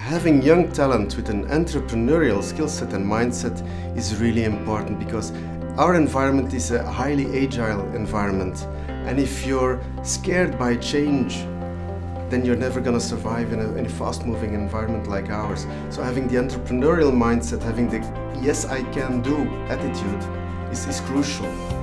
having young talent with an entrepreneurial skill set and mindset is really important, because our environment is a highly agile environment, and if you're scared by change, then you're never going to survive in a fast-moving environment like ours. So having the entrepreneurial mindset, having the yes I can do attitude is crucial.